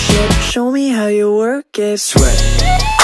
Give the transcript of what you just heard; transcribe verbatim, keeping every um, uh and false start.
shit, show me how you work it. Sweat